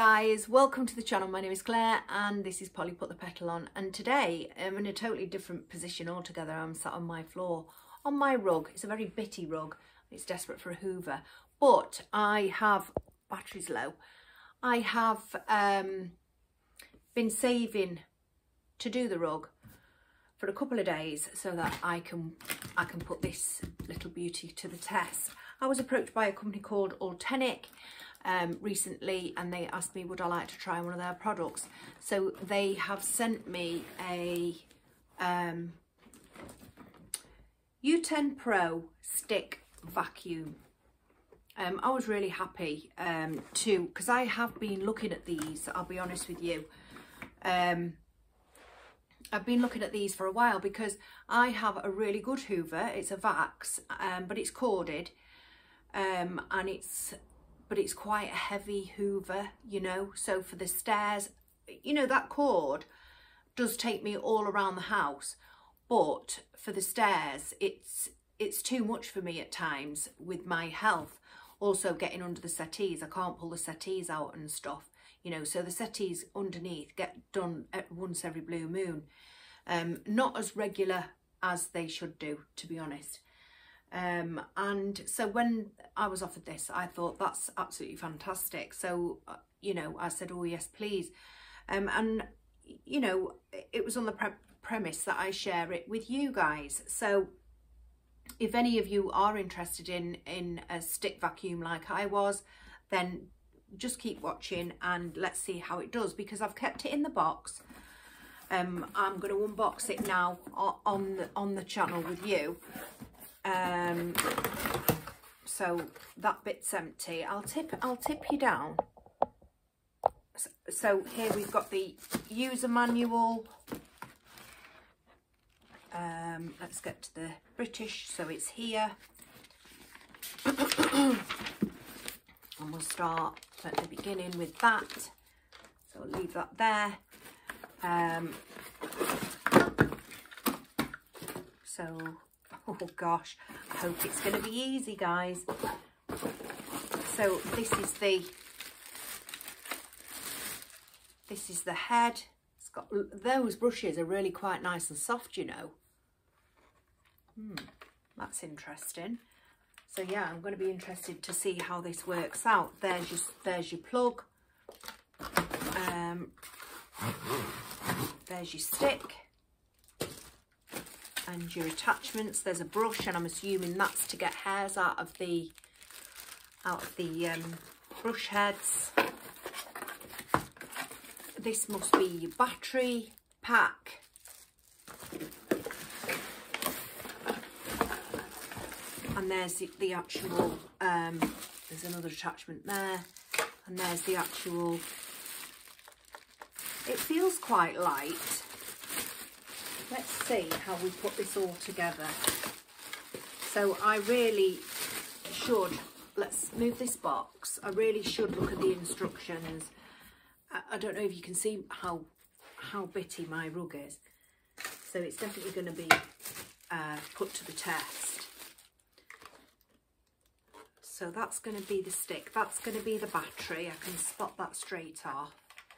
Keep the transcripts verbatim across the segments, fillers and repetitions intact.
guys, welcome to the channel. My name is Claire and this is Polly Put the Petal On, and today I'm in a totally different position altogether. I'm sat on my floor on my rug. It's a very bitty rug. It's desperate for a hoover, but I have batteries low. I have um, been saving to do the rug for a couple of days so that I can I can put this little beauty to the test. I was approached by a company called Ultenic um, recently, and they asked me would I like to try one of their products. So they have sent me a um, U ten Pro stick vacuum. Um, I was really happy um, too, because I have been looking at these, I'll be honest with you. Um, I've been looking at these for a while because I have a really good hoover. It's a Vax, um, but it's corded, um, and it's, but it's quite a heavy hoover, you know. So for the stairs, you know, that cord does take me all around the house, but for the stairs, it's it's too much for me at times with my health. Also getting under the settees, I can't pull the settees out and stuff. You know, so the settees underneath get done at once every blue moon. Um, not as regular as they should do, to be honest. Um, and so when I was offered this, I thought that's absolutely fantastic. So, uh, you know, I said, oh yes, please. Um, and, you know, it was on the pre premise that I share it with you guys. So if any of you are interested in, in a stick vacuum like I was, then just keep watching and let's see how it does, because I've kept it in the box. Um, I'm going to unbox it now on the, on the channel with you. Um, so that bit's empty. I'll tip, I'll tip you down. So, so here we've got the user manual. Um, let's get to the British, so it's here. And we'll start at the beginning with that. So I'll leave that there. Um, so, oh gosh, I hope it's going to be easy, guys. So this is the, this is the head. It's got, those brushes are really quite nice and soft, you know. Hmm, that's interesting. So yeah, I'm going to be interested to see how this works out. There's your, there's your plug. Um, there's your stick. And your attachments. There's a brush, and I'm assuming that's to get hairs out of the, out of the um, brush heads. This must be your battery pack. And there's the, the actual, um, there's another attachment there, and there's the actual, it feels quite light. Let's see how we put this all together. So I really should, let's move this box, I really should look at the instructions. I, I don't know if you can see how, how bitty my rug is. So it's definitely going to be uh, put to the test. So that's going to be the stick, that's going to be the battery. I can spot that straight off.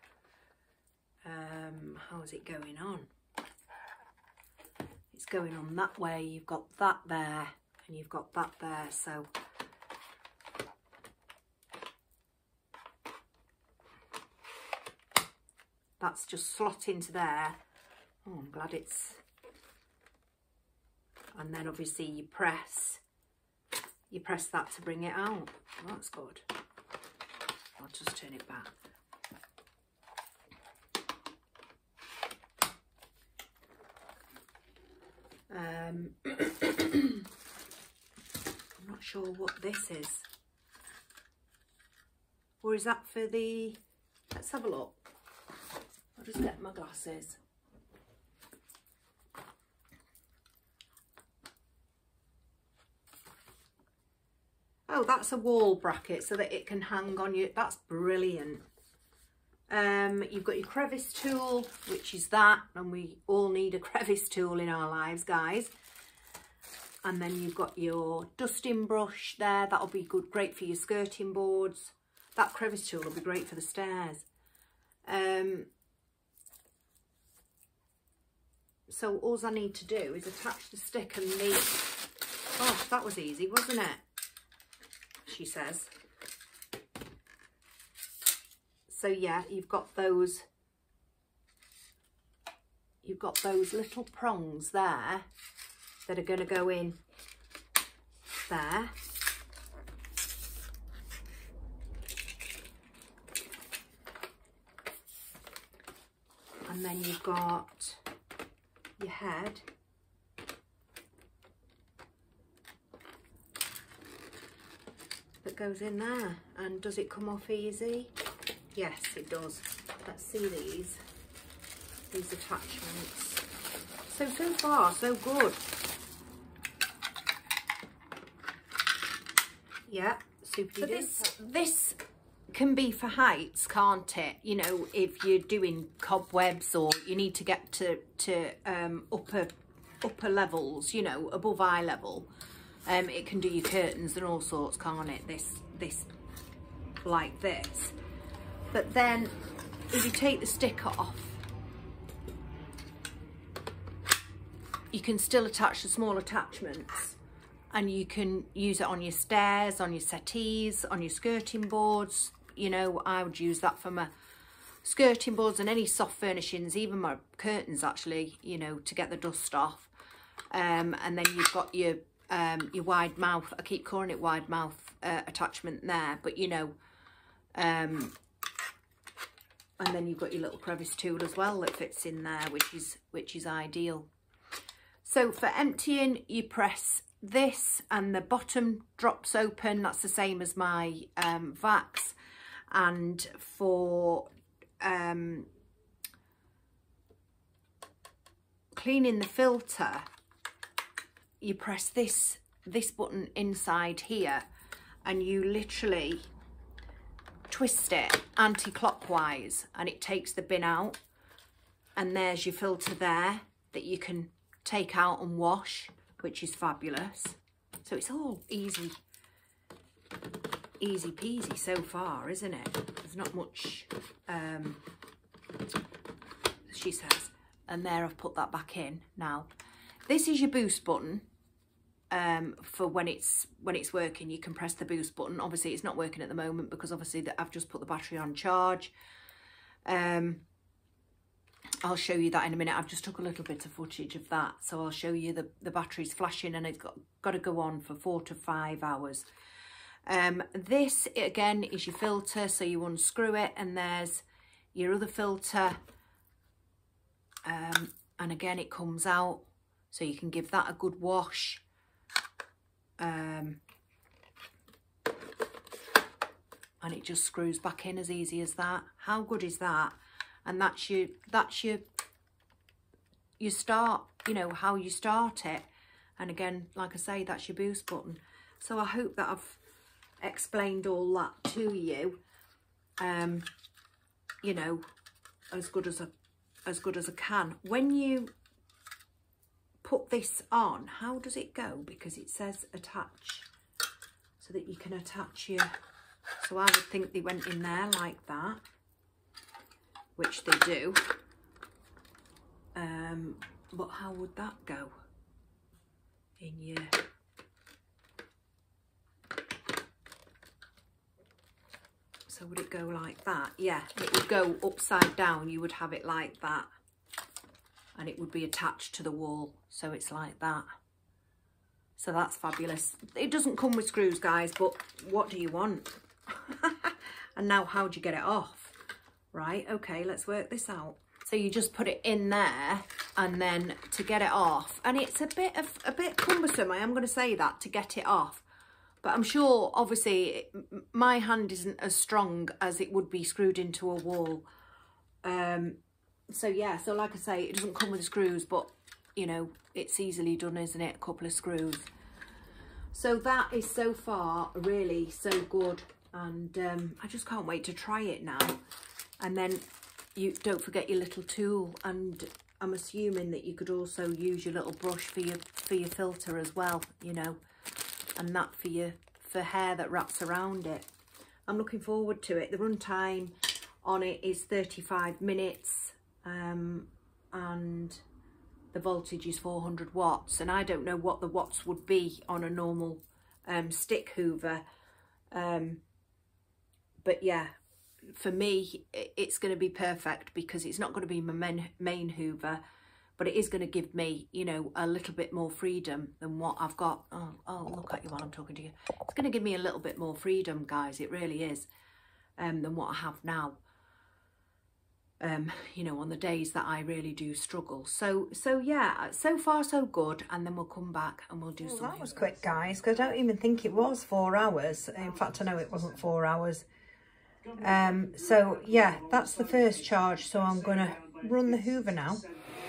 Um, how is it going on? It's going on that way. You've got that there and you've got that there. So that's just slot into there. Oh, I'm glad it's, and then obviously you press You press that to bring it out. Oh, that's good. I'll just turn it back. Um, I'm not sure what this is. Or is that for the... Let's have a look. I'll just get my glasses. Oh, that's a wall bracket so that it can hang on you. That's brilliant. Um, you've got your crevice tool, which is that, and we all need a crevice tool in our lives, guys. And then you've got your dusting brush there. That'll be good, great for your skirting boards. that crevice tool will be great for the stairs. Um, so all I need to do is attach the stick and the... Oh, that was easy, wasn't it? She says. So yeah, you've got those... You've got those little prongs there that are going to go in there. And then you've got your head. That goes in there. And does it come off easy? Yes, it does. Let's see these. These attachments. So, so far, so good. Yeah, super. So this, this can be for heights, can't it? You know, if you're doing cobwebs or you need to get to, to um, upper upper levels, you know, above eye level. Um, it can do your curtains and all sorts, can't it? This, this, like this. But then, if you take the sticker off, you can still attach the small attachments, and you can use it on your stairs, on your settees, on your skirting boards. You know, I would use that for my skirting boards and any soft furnishings, even my curtains actually, you know, to get the dust off. Um, and then you've got your um, your wide mouth, I keep calling it wide mouth uh, attachment there, but you know, um, and then you've got your little crevice tool as well that fits in there, which is which is ideal. So for emptying, you press this and the bottom drops open. That's the same as my um, Vax. And for um, cleaning the filter, you press this, this button inside here and you literally twist it anti-clockwise and it takes the bin out. And there's your filter there that you can take out and wash, which is fabulous. So it's all easy, easy peasy so far, isn't it? There's not much, um, she says. And there, I've put that back in now. This is your boost button. Um, for when it's when it's working, you can press the boost button. Obviously, it's not working at the moment because obviously that I've just put the battery on charge. Um, I'll show you that in a minute. I've just took a little bit of footage of that, so I'll show you the the battery's flashing and it's got got to go on for four to five hours. Um, this again is your filter, so you unscrew it and there's your other filter. Um, and again, it comes out, so you can give that a good wash. Um, and it just screws back in as easy as that. How good is that? And that's your that's your your start, you know, how you start it. And again, like I say, that's your boost button. So I hope that I've explained all that to you. Um, you know, as good as I as good as I can. When you put this on, how does it go? Because it says attach, so that you can attach your, so I would think they went in there like that, which they do. Um, but how would that go in your, so would it go like that? Yeah, it would go upside down. You would have it like that. And it would be attached to the wall. So it's like that. So that's fabulous. It doesn't come with screws, guys, but what do you want? And now how do you get it off? Right, okay, let's work this out. So you just put it in there and then to get it off. And it's a bit of a bit cumbersome, I am going to say that, to get it off. But I'm sure, obviously, it, my hand isn't as strong as it would be screwed into a wall. Um... So yeah, so like I say, it doesn't come with screws, but you know, it's easily done, isn't it? A couple of screws. So that is so far really so good, and um, I just can't wait to try it now. And then you don't forget your little tool, and I'm assuming that you could also use your little brush for your for your filter as well, you know, and that for your for hair that wraps around it. I'm looking forward to it. The runtime on it is thirty-five minutes, um, and the voltage is four hundred watts, and I don't know what the watts would be on a normal um, stick hoover, um, but yeah, for me it's going to be perfect because it's not going to be my main, main hoover, but it is going to give me, you know, a little bit more freedom than what I've got. Oh, oh, look at you while I'm talking to you. It's going to give me a little bit more freedom, guys, it really is, um, than what I have now. Um, you know, on the days that I really do struggle. So, so yeah, so far so good. And then we'll come back and we'll do well, something. That was quick, guys, because I don't even think it was four hours. In fact, I know it wasn't four hours. Um, so yeah, that's the first charge. So I'm going to run the hoover now.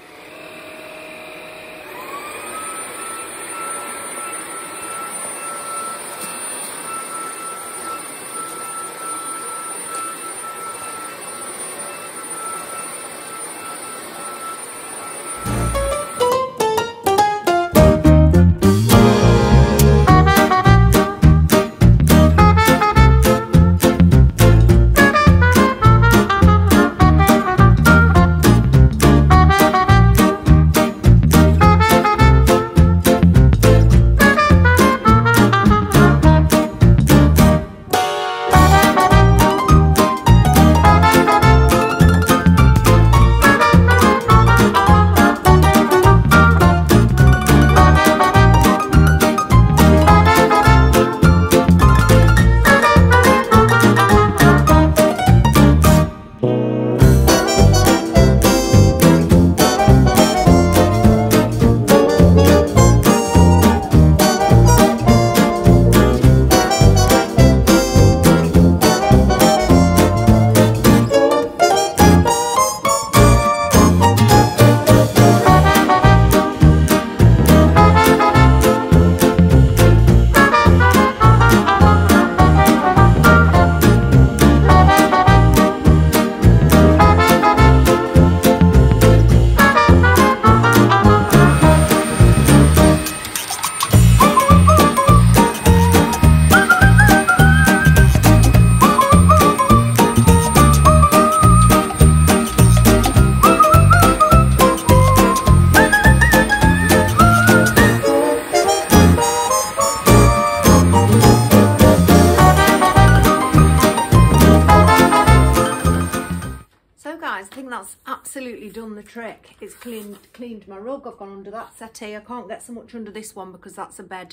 That's absolutely done the trick. It's cleaned cleaned my rug. I've gone under that settee. I can't get so much under this one because that's a bed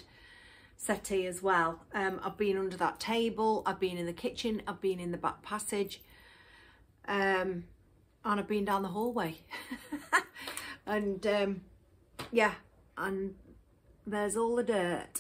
settee as well. Um, I've been under that table. I've been in the kitchen. I've been in the back passage. Um, and I've been down the hallway. and um, yeah, and there's all the dirt.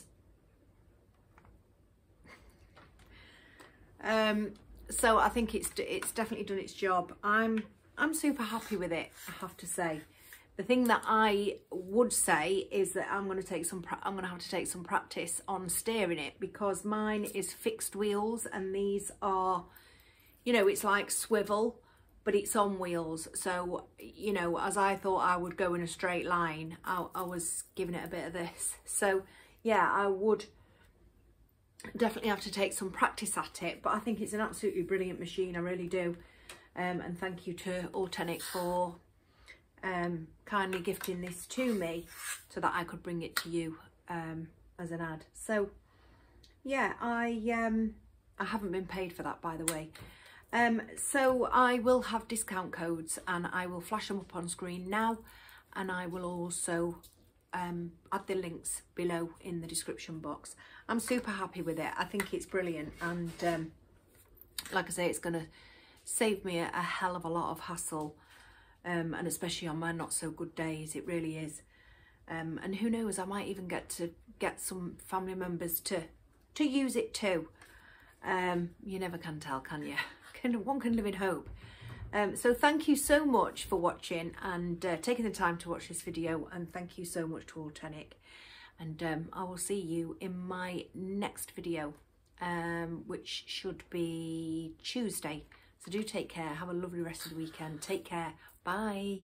um, so I think it's it's definitely done its job. I'm I'm super happy with it, I have to say. The thing that I would say is that I'm going to take some I'm going to have to take some practice on steering it, because mine is fixed wheels and these are, you know, it's like swivel, but it's on wheels. So, you know, as I thought I would go in a straight line, I, I was giving it a bit of this. So yeah, I would definitely have to take some practice at it, but I think it's an absolutely brilliant machine, I really do. Um, and thank you to Ultenic for um, kindly gifting this to me so that I could bring it to you um, as an ad. So yeah, I um, I haven't been paid for that, by the way. Um, so I will have discount codes and I will flash them up on screen now, and I will also um, add the links below in the description box. I'm super happy with it. I think it's brilliant, and um, like I say, it's going to save me a, a hell of a lot of hassle, um, and especially on my not so good days, it really is. Um, and who knows, I might even get to get some family members to to use it too. Um, you never can tell, can you? Can, one can live in hope. Um, so thank you so much for watching and uh, taking the time to watch this video, and thank you so much to Ultenic. And um, I will see you in my next video, um, which should be Tuesday. So do take care. Have a lovely rest of the weekend. Take care. Bye.